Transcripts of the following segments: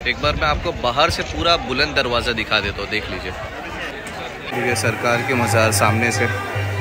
एक बार मैं आपको बाहर से पूरा बुलंद दरवाज़ा दिखा देता हूँ, देख लीजिए। ठीक है, सरकार के मज़ार सामने से।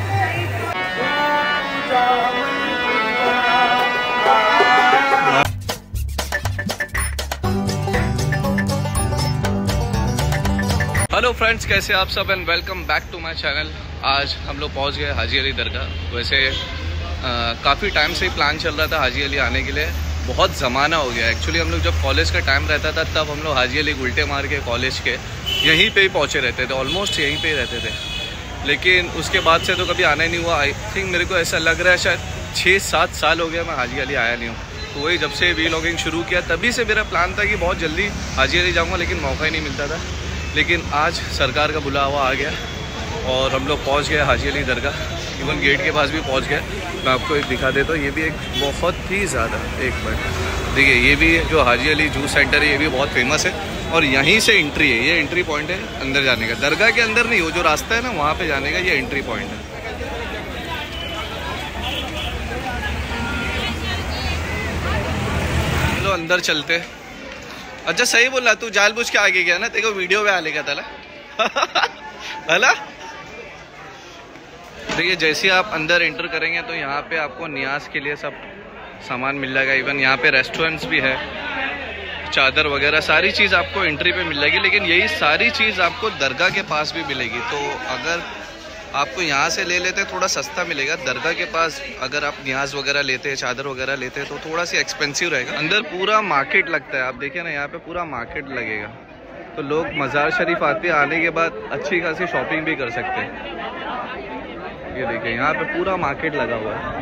हेलो फ्रेंड्स, कैसे आप सब and welcome back to my channel. आज हम लोग पहुंच गए हाजी अली दरगाह। वैसे काफ़ी टाइम से ही प्लान चल रहा था हाजी अली आने के लिए, बहुत ज़माना हो गया। एक्चुअली हम लोग जब कॉलेज का टाइम रहता था तब हम लोग हाजी अली गुलटे मार के कॉलेज के यहीं पे ही पहुंचे रहते थे, ऑलमोस्ट यहीं पे ही रहते थे। लेकिन उसके बाद से तो कभी आना ही नहीं हुआ। आई थिंक मेरे को ऐसा लग रहा है शायद 6-7 साल हो गया मैं हाजी अली आया नहीं हूँ। तो वही जब से वीलॉगिंग शुरू किया तभी से मेरा प्लान था कि बहुत जल्दी हाजी अली जाऊँगा, लेकिन मौका ही नहीं मिलता था। लेकिन आज सरकार का बुलावा आ गया और हम लोग पहुंच गए हाजी अली दरगाह। इवन गेट के पास भी पहुंच गए। मैं आपको एक दिखा देता हूँ, ये भी एक बहुत ही ज़्यादा, एक मिनट देखिए, ये भी जो हाजी अली जूस सेंटर है ये भी बहुत फेमस है और यहीं से एंट्री है। ये एंट्री पॉइंट है अंदर जाने का। दरगाह के अंदर नहीं, वो जो रास्ता है ना वहाँ पे जाने का, ये एंट्री पॉइंट है। चलो अंदर चलते। अच्छा सही बोला, तू जानबूझ के आगे गया ना, तेरे को वीडियो में आने का था ना। देखिए, जैसे आप अंदर एंटर करेंगे तो यहाँ पे आपको नियाज के लिए सब सामान मिल जाएगा। इवन यहाँ पे रेस्टोरेंट्स भी है, चादर वगैरह सारी चीज़ आपको एंट्री पे मिल जाएगी। लेकिन यही सारी चीज़ आपको दरगाह के पास भी मिलेगी। तो अगर आपको यहाँ से ले लेते थोड़ा सस्ता मिलेगा। दरगाह के पास अगर आप नियाज वगैरह लेते हैं, चादर वगैरह लेते हैं तो थोड़ा सी एक्सपेंसिव रहेगा। अंदर पूरा मार्केट लगता है, आप देखिए ना, यहाँ पे पूरा मार्केट लगेगा। तो लोग मज़ार शरीफ आते आने के बाद अच्छी खासी शॉपिंग भी कर सकते हैं। ये देखिए, यहाँ पे पूरा मार्केट लगा हुआ है।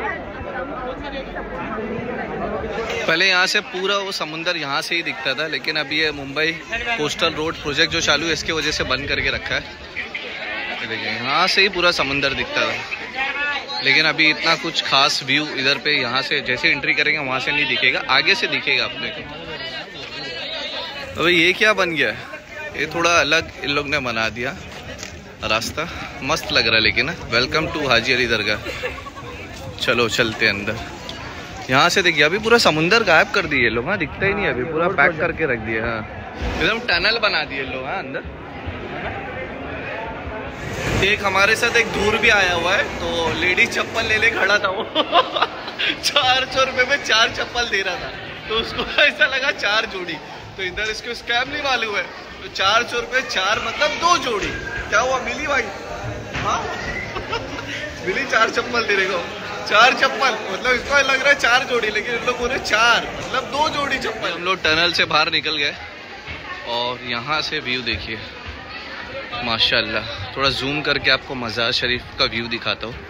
पहले यहाँ से पूरा वो समुंदर यहाँ से ही दिखता था, लेकिन अभी ये मुंबई कोस्टल रोड प्रोजेक्ट जो चालू है इसके वजह से बंद करके रखा है। देखिए, यहाँ से ही पूरा समुंदर दिखता था, लेकिन अभी इतना कुछ खास व्यू इधर पे यहाँ से जैसे एंट्री करेंगे वहाँ से नहीं दिखेगा, आगे से दिखेगा अपने को। तो ये क्या बन गया है, ये थोड़ा अलग इन लोग ने बना दिया रास्ता, मस्त लग रहा है। लेकिन वेलकम टू हाजी अली दरगाह। चलो चलते अंदर। यहाँ से देखिए, अभी पूरा समुंदर गायब कर दिए लोग। हाँ, दिखता ही नहीं, अभी पूरा पैक करके रख दिया। हाँ, एकदम टनल बना दिए लोग। हाँ, अंदर एक हमारे साथ एक दूर भी आया हुआ है, तो लेडीज चप्पल ले खड़ा था वो 400 रुपये में 4 चप्पल दे रहा था, तो उसको ऐसा लगा 4 जोड़ी। तो इधर इसको स्कैम नहीं मालूम है, तो 400 रुपये 4 मतलब 2 जोड़ी। क्या हुआ, मिली भाई? हाँ मिली 4 चप्पल दे रहे, 4 चप्पल मतलब इसको लग रहा है 4 जोड़ी, लेकिन इन लोग बोले 4 मतलब 2 जोड़ी चप्पल। हम लोग टनल से बाहर निकल गए और यहाँ से व्यू देखिए माशाल्लाह। थोड़ा जूम करके आपको मज़ार शरीफ का व्यू दिखाता हूँ।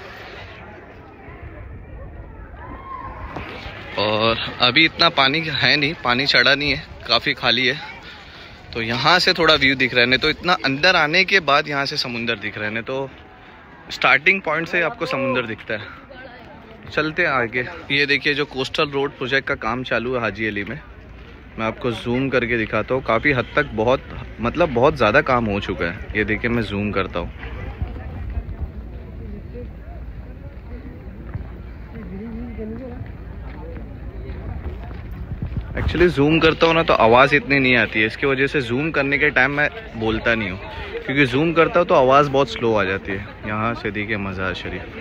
और अभी इतना पानी है नहीं, पानी चढ़ा नहीं है, काफ़ी खाली है। तो यहाँ से थोड़ा व्यू दिख रहा है, नहीं तो इतना अंदर आने के बाद यहाँ से समुंदर दिख रहा है, नहीं तो स्टार्टिंग पॉइंट से आपको समुंदर दिखता है। चलते हैं आगे। ये देखिए, जो कोस्टल रोड प्रोजेक्ट का काम चालू है हाजी अली में, मैं आपको जूम करके दिखाता हूँ। काफ़ी हद तक बहुत ज़्यादा काम हो चुका है। ये देखिए, मैं जूम करता हूँ। एक्चुअली जूम करता हूँ ना तो आवाज़ इतनी नहीं आती है, इसकी वजह से जूम करने के टाइम मैं बोलता नहीं हूँ, क्योंकि जूम करता हूँ तो आवाज़ बहुत स्लो आ जाती है। यहाँ से देखिए मज़ार शरीफ।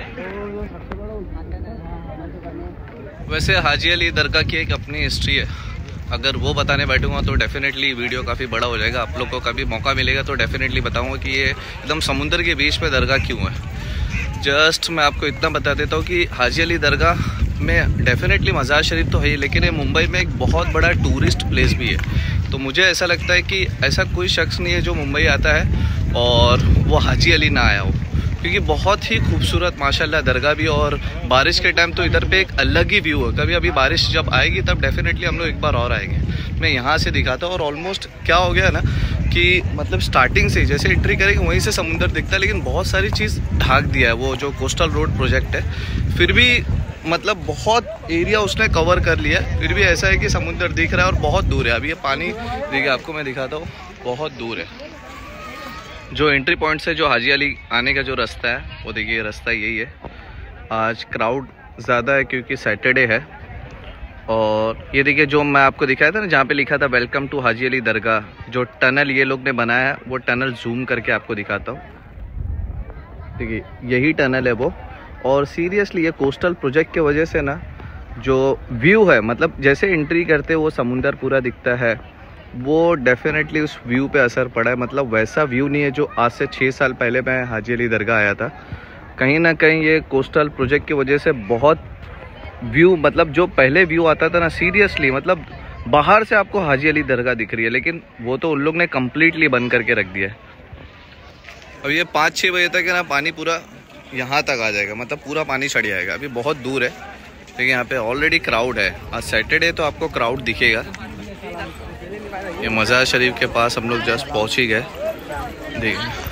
वैसे हाजी अली दरगाह की एक अपनी हिस्ट्री है, अगर वो बताने बैठूंगा तो डेफिनेटली वीडियो काफ़ी बड़ा हो जाएगा। आप लोग को कभी मौका मिलेगा तो डेफिनेटली बताऊंगा कि ये एकदम समुंदर के बीच पे दरगाह क्यों है। जस्ट मैं आपको इतना बता देता हूँ कि हाजी अली दरगाह में डेफिनेटली मज़ार शरीफ तो है ही, लेकिन ये मुंबई में एक बहुत बड़ा टूरिस्ट प्लेस भी है। तो मुझे ऐसा लगता है कि ऐसा कोई शख्स नहीं है जो मुंबई आता है और वो हाजी अली ना आया हो, क्योंकि बहुत ही खूबसूरत माशाल्लाह दरगाह भी। और बारिश के टाइम तो इधर पे एक अलग ही व्यू है। कभी अभी बारिश जब आएगी तब डेफिनेटली हम लोग एक बार और आएंगे। मैं यहाँ से दिखाता हूँ। और ऑलमोस्ट क्या हो गया ना कि मतलब स्टार्टिंग से जैसे एंट्री करेंगे वहीं से समुंदर दिखता है, लेकिन बहुत सारी चीज़ ढाक दिया है वो जो कोस्टल रोड प्रोजेक्ट है। फिर भी मतलब बहुत एरिया उसने कवर कर लिया, फिर भी ऐसा है कि समुंदर दिख रहा है और बहुत दूर है। अभी ये पानी देखिए, आपको मैं दिखाता हूँ, बहुत दूर है। जो एंट्री पॉइंट से जो हाजी अली आने का जो रास्ता है वो देखिए, रास्ता यही है। आज क्राउड ज़्यादा है क्योंकि सैटरडे है और ये देखिए जो मैं आपको दिखाया था ना, जहाँ पे लिखा था वेलकम टू हाजी अली दरगाह, जो टनल ये लोग ने बनाया है वो टनल जूम करके आपको दिखाता हूँ। देखिए यही टनल है वो। और सीरियसली ये कोस्टल प्रोजेक्ट की वजह से ना जो व्यू है, मतलब जैसे एंट्री करते वो समुंदर पूरा दिखता है, वो डेफिनेटली उस व्यू पे असर पड़ा है। मतलब वैसा व्यू नहीं है जो आज से 6 साल पहले मैं हाजी अली दरगाह आया था। कहीं ना कहीं ये कोस्टल प्रोजेक्ट की वजह से बहुत व्यू, मतलब जो पहले व्यू आता था ना, सीरियसली मतलब बाहर से आपको हाजी अली दरगाह दिख रही है, लेकिन वो तो उन लोग ने कम्प्लीटली बंद करके रख दिया है। अब ये 5-6 बजे तक है ना, पानी पूरा यहाँ तक आ जाएगा, मतलब पूरा पानी चढ़ जाएगा। अभी बहुत दूर है, लेकिन यहाँ पे ऑलरेडी क्राउड है। आज सैटरडे तो आपको क्राउड दिखेगा। ये मज़ार शरीफ के पास हम लोग जस्ट पहुँच ही गए। देखिए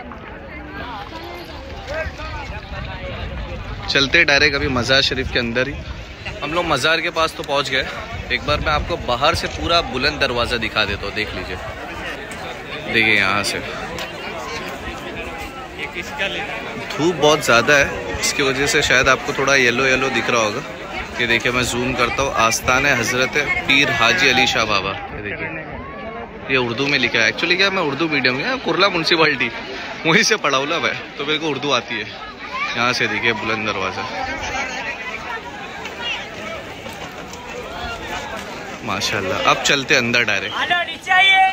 चलते डायरेक्ट अभी मज़ार शरीफ के अंदर ही। हम लोग मज़ार के पास तो पहुँच गए। एक बार मैं आपको बाहर से पूरा बुलंद दरवाज़ा दिखा देता हूँ, देख लीजिए। देखिए यहाँ से धूप बहुत ज़्यादा है, इसकी वजह से शायद आपको थोड़ा येलो येलो दिख रहा होगा। ये देखिए मैं जूम करता हूँ, आस्थान है हज़रत पीर हाजी अली शाह बाबा। ये देखिए, ये उर्दू में लिखा है। एक्चुअली क्या मैं उर्दू मीडियम में, कुरला म्यूनसिपाल्टी वहीं से पढ़ा हुआ मैं, तो मेरे को उर्दू आती है। यहाँ से देखिए बुलंद दरवाज़ा, माशाल्लाह। अब चलते अंदर डायरेक्ट।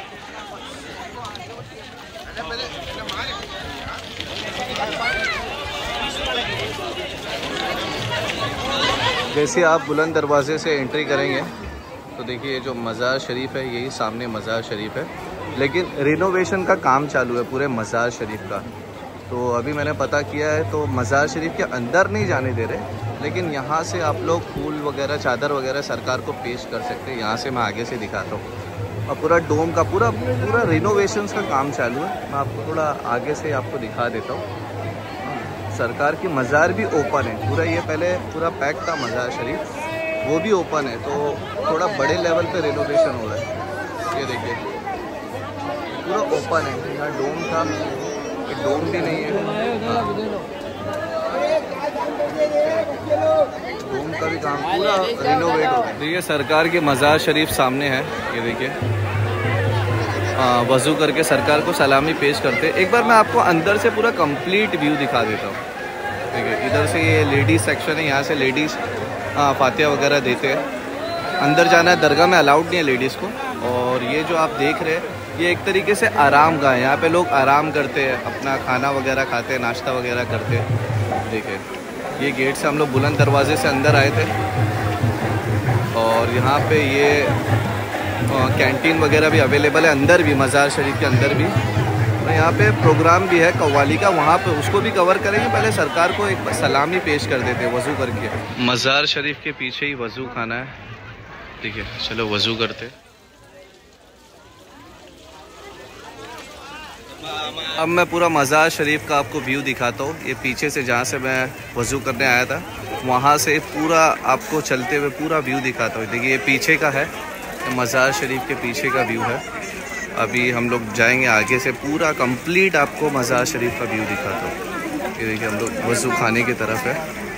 जैसे आप बुलंद दरवाजे से एंट्री करेंगे तो देखिए जो मज़ार शरीफ है, यही सामने मज़ार शरीफ है, लेकिन रिनोवेशन का काम चालू है पूरे मज़ार शरीफ का। तो अभी मैंने पता किया है तो मज़ार शरीफ के अंदर नहीं जाने दे रहे, लेकिन यहाँ से आप लोग फूल वगैरह, चादर वगैरह सरकार को पेश कर सकते हैं। यहाँ से मैं आगे से दिखाता हूँ। और पूरा डोम का पूरा रिनोवेशंस का काम चालू है। मैं आपको थोड़ा आगे से आपको दिखा देता हूँ। सरकार की मज़ार भी ओपन है पूरा। ये पहले पूरा पैक था मज़ार शरीफ, वो भी ओपन है, तो थोड़ा बड़े लेवल पे रिनोवेशन हो रहा है। ये देखिए पूरा ओपन है। यहाँ डोम था, ये डोम भी नहीं है। डोम का भी काम पूरा रिनोवेट हो गया। देखिए सरकार की मज़ार शरीफ सामने है। ये देखिए वज़ू करके सरकार को सलामी पेश करते। एक बार मैं आपको अंदर से पूरा कंप्लीट व्यू दिखा देता हूँ। देखिए इधर से ये लेडीज़ सेक्शन है, यहाँ से लेडीज़ फातिहा वगैरह देते हैं। अंदर जाना है, दरगाह में अलाउड नहीं है लेडीज़ को। और ये जो आप देख रहे हैं ये एक तरीके से आराम गाह है। यहाँ पे लोग आराम करते हैं, अपना खाना वगैरह खाते हैं, नाश्ता वगैरह करते हैं। देखिए ये गेट से हम लोग बुलंद दरवाजे से अंदर आए थे, और यहाँ पे ये कैंटीन वगैरह भी अवेलेबल है अंदर भी, मज़ार शरीफ के अंदर भी। तो यहाँ पे प्रोग्राम भी है कव्वाली का, वहाँ पे उसको भी कवर करेंगे। पहले सरकार को एक सलामी पेश कर देते वज़ू करके। मज़ार शरीफ के पीछे ही वज़ू खाना है। ठीक है चलो वज़ू करते। अब मैं पूरा मज़ार शरीफ का आपको व्यू दिखाता हूँ। ये पीछे से जहाँ से मैं वज़ू करने आया था, वहाँ से पूरा आपको चलते हुए पूरा व्यू दिखाता हूँ। देखिए ये पीछे का है, मज़ार शरीफ के पीछे का व्यू है। अभी हम लोग जाएंगे आगे से, पूरा कंप्लीट आपको मज़ार शरीफ का व्यू दिखाता हूँ। ये देखिए हम लोग वज़ू खाने की तरफ है।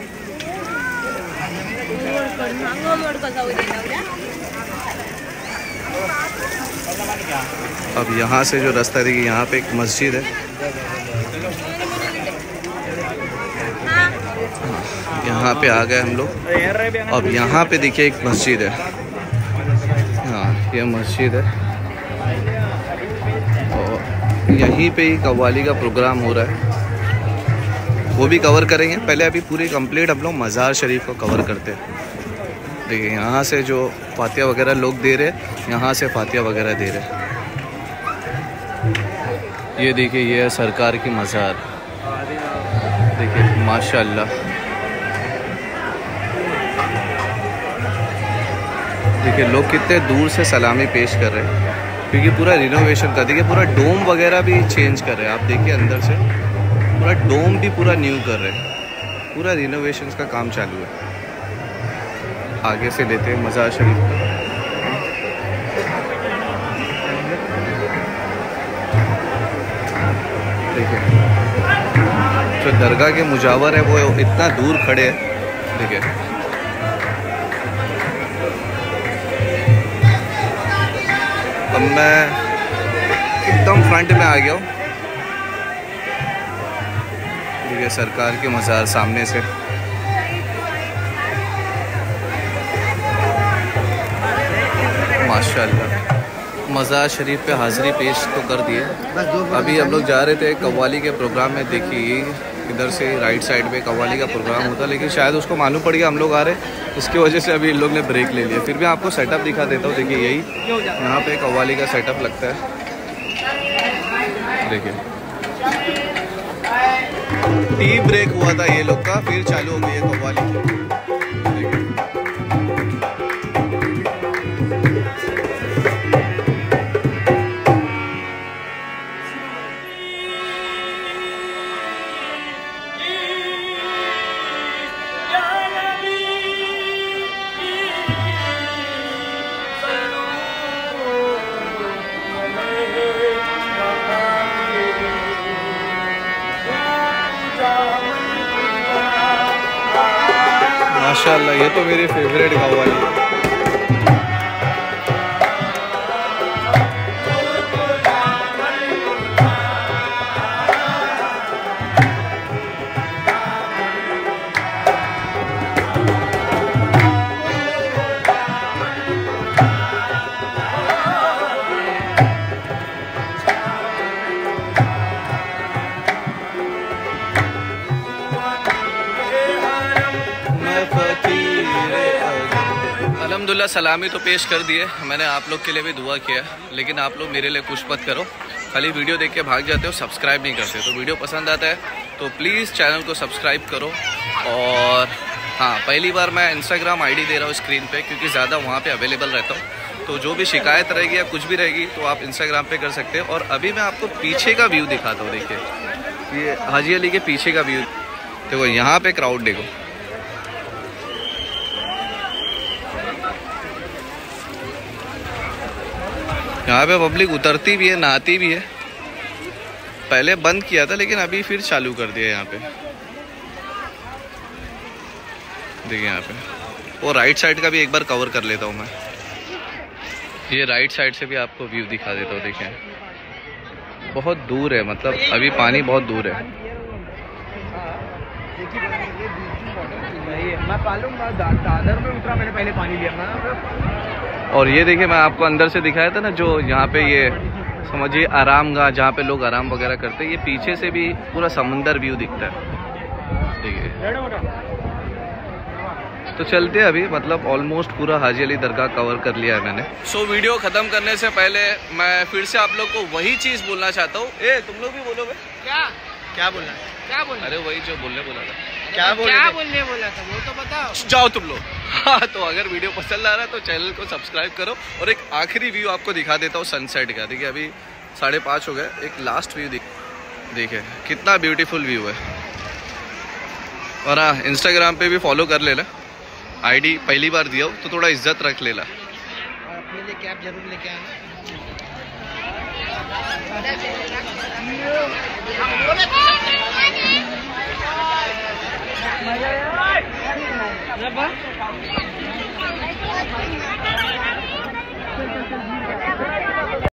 अब यहाँ से जो रास्ता देखिए, यहाँ पे एक मस्जिद है। यहाँ पे आ गए हम लोग। अब यहाँ पे देखिए एक मस्जिद है। हाँ ये मस्जिद है, और यहीं पे ही कव्वाली का प्रोग्राम हो रहा है, वो भी कवर करेंगे। पहले अभी पूरी कंप्लीट हम लोग मज़ार शरीफ को कवर करते हैं। देखिए यहाँ से जो फातिहा वगैरह लोग दे रहे, यहाँ से फातिहा वगैरह दे रहे। ये देखिए ये है सरकार की मज़ार। देखिए माशाल्लाह, देखिए लोग कितने दूर से सलामी पेश कर रहे हैं, क्योंकि पूरा रिनोवेशन का। देखिए पूरा डोम वगैरह भी चेंज कर रहे हैं। आप देखिए अंदर से पूरा डोम भी पूरा न्यू कर रहे हैं। पूरा रिनोवेशन का काम चालू है। आगे से लेते हैं मज़ार शरीफ का। देखिए जो दरगाह के मुजावर है वो इतना दूर खड़े हैं। देखिए अब मैं एकदम फ्रंट में आ गया हूँ। देखिए सरकार के मज़ार सामने से। माशाल्लाह मज़ार शरीफ पे हाज़िरी पेश तो कर दिए। अभी हम लोग जा रहे थे कव्वाली के प्रोग्राम में। देखिए इधर से राइट साइड पे कव्वाली का प्रोग्राम होता, लेकिन शायद उसको मालूम पड़ गया हम लोग आ रहे, इसकी वजह से अभी इन लोग ने ब्रेक ले लिया। फिर भी आपको सेटअप दिखा देता हूँ। देखिए यही यहाँ पे कव्वाली का सेटअप लगता है। देखिए टी ब्रेक हुआ था ये लोग का, फिर चालू हो गई है कव्वाली। माशाल्लाह ये तो मेरी फेवरेट कव्वाली है। अल्हम्दुलिल्लाह सलामी तो पेश कर दिए मैंने, आप लोग के लिए भी दुआ किया, लेकिन आप लोग मेरे लिए कुछ मत करो। खाली वीडियो देख के भाग जाते हो, सब्सक्राइब नहीं करते। तो वीडियो पसंद आता है तो प्लीज़ चैनल को सब्सक्राइब करो। और हाँ, पहली बार मैं इंस्टाग्राम आईडी दे रहा हूँ स्क्रीन पे, क्योंकि ज़्यादा वहाँ पे अवेलेबल रहता हूँ। तो जो भी शिकायत रहेगी या कुछ भी रहेगी तो आप इंस्टाग्राम पे कर सकते हो। और अभी मैं आपको पीछे का व्यू दिखाता हूँ। देखिए ये हाजी अली के पीछे का व्यू देखो, यहाँ पे क्राउड देखो। यहाँ पे पब्लिक उतरती भी है, नहाती भी है। पहले बंद किया था लेकिन अभी फिर चालू कर दिया यहाँ पे। देखिए यहाँ पे वो राइट साइड का भी एक बार कवर कर लेता हूँ मैं। ये राइट साइड से भी आपको व्यू दिखा देता हूँ। देखिए बहुत दूर है, मतलब अभी पानी बहुत दूर है। मैं दादर में उतरा, मैंने पहले पानी लिया। और ये देखिए मैं आपको अंदर से दिखाया था ना, जो यहाँ पे ये समझिए आराम गाह, जहाँ पे लोग आराम वगैरह करते हैं। ये पीछे से भी पूरा समंदर व्यू दिखता है। देखिए तो चलते हैं अभी, मतलब ऑलमोस्ट पूरा हाजी अली दरगाह कवर कर लिया है मैंने। सो वीडियो ख़त्म करने से पहले मैं फिर से आप लोग को वही चीज़ बोलना चाहता हूँ। तुम लोग भी बोलोगे क्या बोलना है? क्या बोलना? अरे वही जो बोलने बोला था। क्या बोलने बोला था वो तो बताओ। जाओ तुम लोग। हाँ, तो अगर वीडियो पसंद आ रहा है तो चैनल को सब्सक्राइब करो। और एक आखिरी व्यू आपको दिखा देता हूँ सनसेट का। देखिए अभी 5:30 हो गए, एक लास्ट व्यू देखिए कितना ब्यूटीफुल व्यू है। और हाँ, इंस्टाग्राम पे भी फॉलो कर लेना, आईडी पहली बार दिया हो तो थोड़ा इज्जत रख लेना। और अपने लिए कैप जरूर लेके आना।